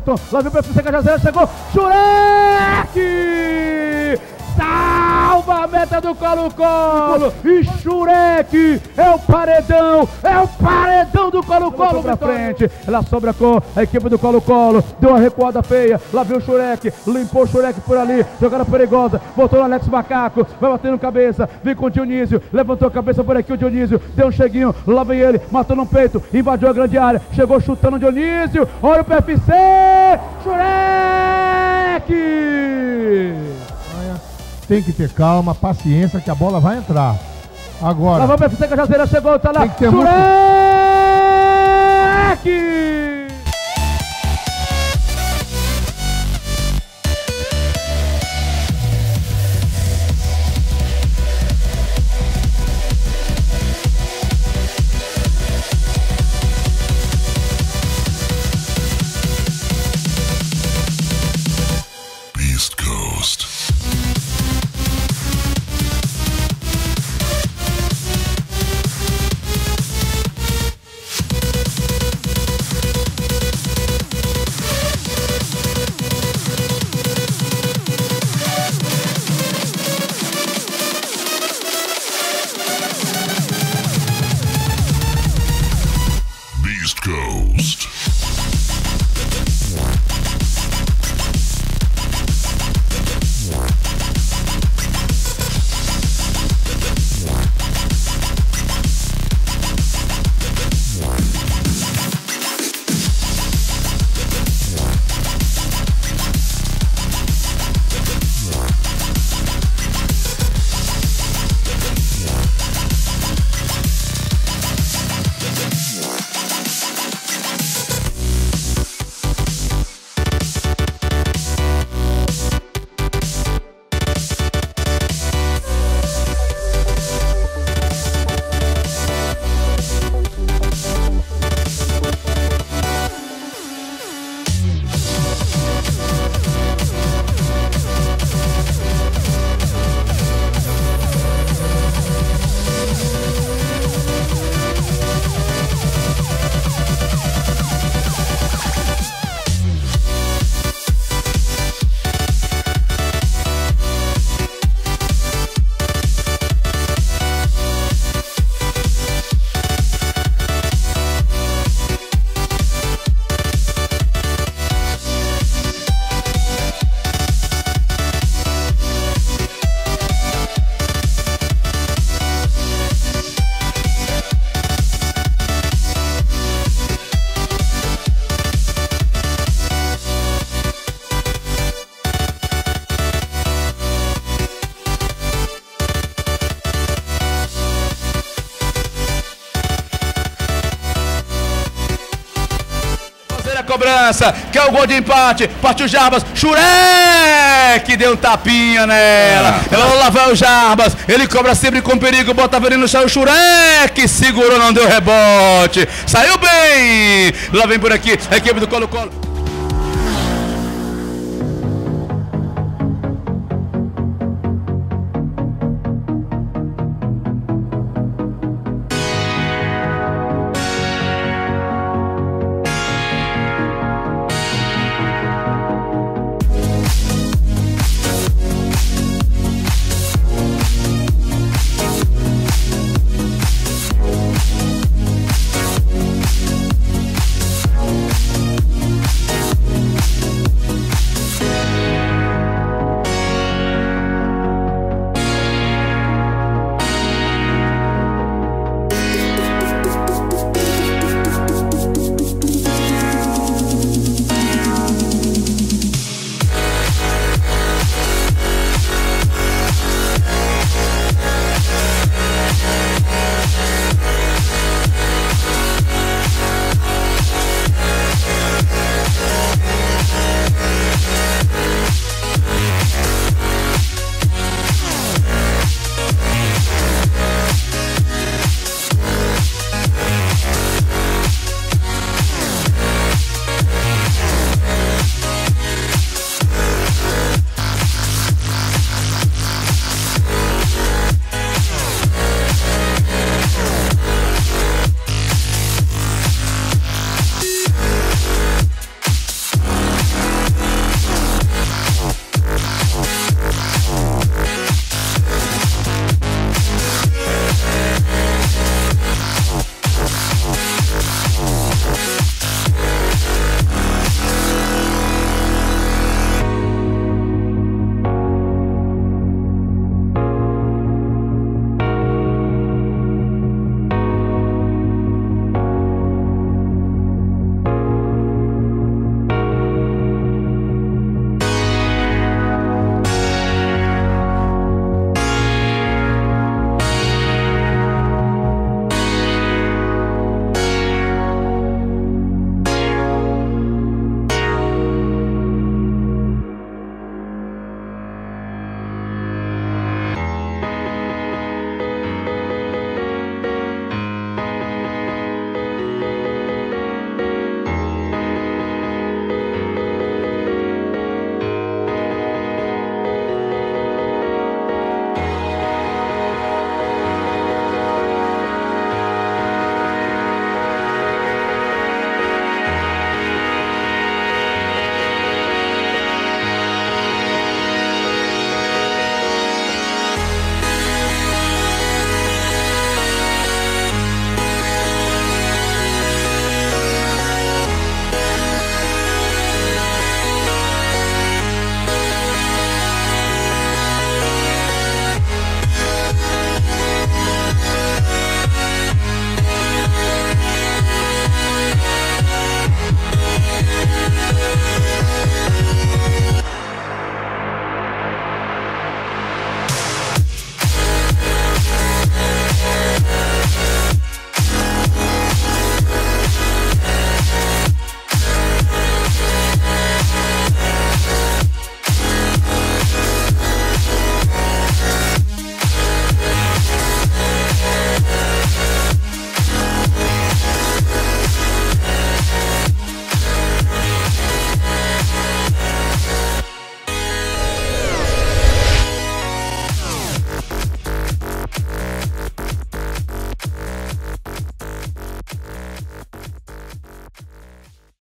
Everton, lá vem o PFC Cajazeira, chegou, Shurek! Salva a meta do Colo-Colo! E Shurek é o paredão do Colo-Colo pra frente. Ela sobra com a equipe do Colo-Colo, deu uma recuada feia, lá veio o Shurek, limpou o Shurek por ali, jogada perigosa, voltou no Alex Macaco, vai batendo cabeça, vem com o Dionísio, levantou a cabeça por aqui o Dionísio, deu um cheguinho, lá vem ele, matou no peito, invadiu a grande área, chegou chutando o Dionísio, olha o PFC, Shurek! Tem que ter calma, paciência, que a bola vai entrar. Agora. Lá vai o PFC Cajazeira, chegou, tá lá. Tem que ter Shurek! Beast Coast. Beast Coast. Cobrança, que é o gol de empate, partiu Jarbas, Shurek deu um tapinha nela, lá vai o Jarbas, ele cobra sempre com perigo, bota veneno, saiu o Shurek, segurou, não deu rebote, saiu bem, lá vem por aqui a equipe do Colo-Colo.